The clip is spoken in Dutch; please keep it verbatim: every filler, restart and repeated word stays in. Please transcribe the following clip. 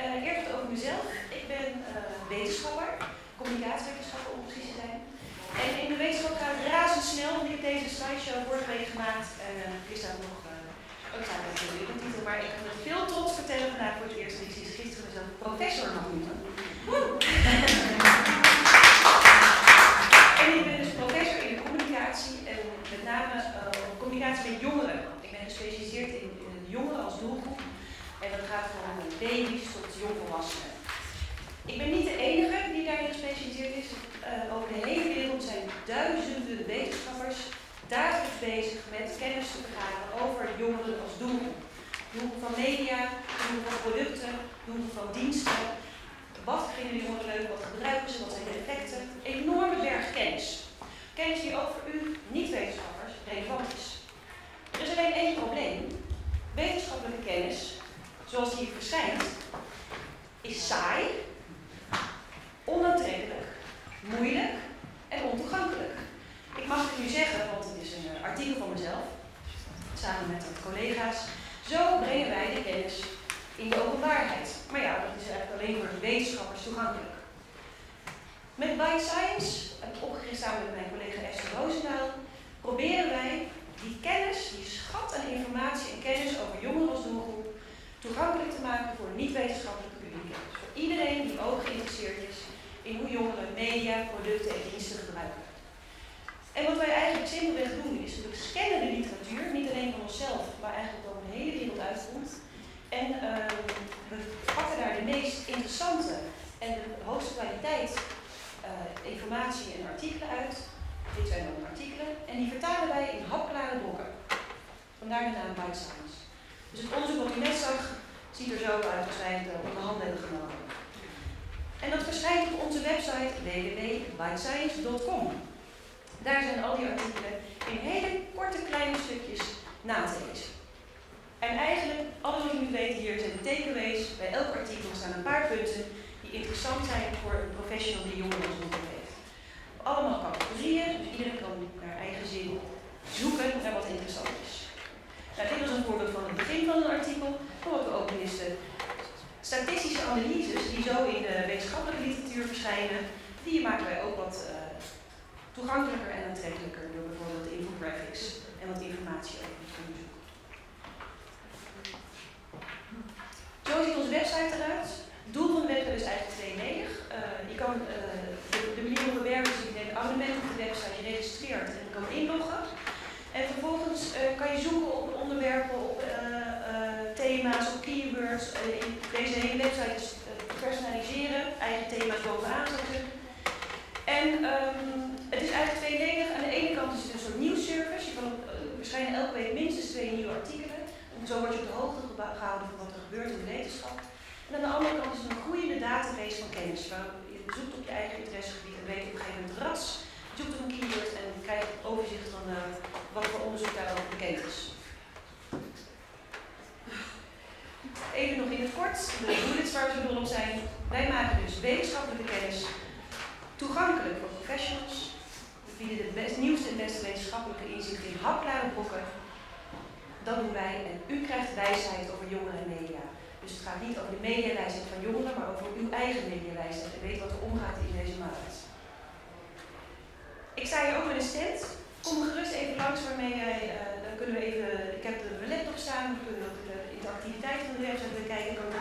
Uh, eerst wat over mezelf. Ik ben uh, wetenschapper, communicatiewetenschapper om precies te zijn. En in de wetenschap gaat het razendsnel, want ik heb deze slideshow vorige week gemaakt. En uh, hier staat nog, uh, ook staat met de titel, maar ik kan met veel trots vertellen vandaag voor het eerst dat ik sinds gisteren mezelf professor mag noemen. En ik ben dus professor in de communicatie en met name uh, communicatie met jongeren. Ik ben gespecialiseerd in, in jongeren als doelgroep. En dat gaat van baby's tot jongvolwassenen. Ik ben niet de enige die daarin gespecialiseerd is. Uh, over de hele wereld zijn duizenden wetenschappers dagelijks bezig met kennis te vergaren over jongeren als doelgroep. Doelgroep van media, doelgroep van producten, doelgroep van diensten. Wat vinden jongeren leuk, wat gebruiken ze, wat zijn de effecten? Enorme berg kennis. Kennis die ook voor u niet-wetenschappers relevant is. Er is alleen één probleem. Wetenschappelijke kennis, zoals die verschijnt, is saai, onaantrekkelijk, moeilijk en ontoegankelijk. Ik mag het nu zeggen, want het is een artikel van mezelf, samen met wat collega's. Zo brengen wij de kennis in de openbaarheid. Maar ja, dat is eigenlijk alleen voor de wetenschappers toegankelijk. Met Byte Science, opgericht samen met mijn collega Esther Roosendaal, proberen wij die kennis, die schat aan informatie en kennis over jongeren als doelgroep, toegankelijk te maken voor niet-wetenschappelijke publieken. Dus voor iedereen die ook geïnteresseerd is in hoe jongeren media, producten en diensten gebruiken. En wat wij eigenlijk simpelweg doen is, we scannen de literatuur, niet alleen van onszelf, maar eigenlijk over de hele wereld uitkomt. En uh, we pakken daar de meest interessante en de hoogste kwaliteit uh, informatie en artikelen uit. Dit zijn dan artikelen. En die vertalen wij in hapklare brokken. Vandaar de naam Byte Science. Dus het onderzoek wat u net zag, ziet er zo uit als wij het uh, onder handen hebben genomen. En dat verschijnt op onze website w w w punt byte science punt com. Daar zijn al die artikelen in hele korte kleine stukjes na te lezen. En eigenlijk, alles wat u nu weet hier zijn takeaways. Bij elk artikel staan een paar punten die interessant zijn voor een professional die jongeren als doelgroep heeft. Allemaal categorieën, dus iedereen kan naar eigen zin zoeken naar wat interessant is. Nou, dit was een voorbeeld van het begin van een artikel, maar wat we ook doen is de statistische analyses die zo in de wetenschappelijke literatuur verschijnen, die maken wij ook wat uh, toegankelijker en aantrekkelijker door bijvoorbeeld de infographics en wat informatie over het onderzoek. Zo ziet onze website eruit. Het doel van de website is eigenlijk tweeledig. Uh, je kan uh, de, de manier waarop we werken is dat je neemt een abonnement op de website, je registreert en je kan inloggen. En vervolgens uh, kan je zoeken op onderwerpen, op uh, uh, thema's, op keywords. Uh, deze hele website is uh, te personaliseren, eigen thema's bovenaan zetten. En um, het is eigenlijk tweeledig. Aan de ene kant is het een soort nieuwsservice. Je kan op, uh, verschijnen elke week minstens twee nieuwe artikelen. En zo word je op de hoogte gehouden van wat er gebeurt in de wetenschap. En aan de andere kant is het een groeiende database van kennis. Waar je zoekt op je eigen interessegebied en weet op een gegeven moment ras. Je zoekt op een keyword en krijgt een overzicht van uh, wat voor onderzoek daarover bekend is. Even nog in het kort, de bullets waar we zo dol op zijn. Wij maken dus wetenschappelijke kennis toegankelijk voor professionals. We bieden de best, nieuwste en beste wetenschappelijke inzichten in hapklare brokken. Dat doen wij en u krijgt wijsheid over jongeren en media. Dus het gaat niet over de mediawijsheid van jongeren, maar over uw eigen mediawijsheid en weet wat er omgaat in deze markt. Ik sta hier ook met een stand. Kom gerust even langs waarmee wij, uh, dan kunnen we even, ik heb de laptop staan, we kunnen ook de interactiviteit van de website bekijken, kan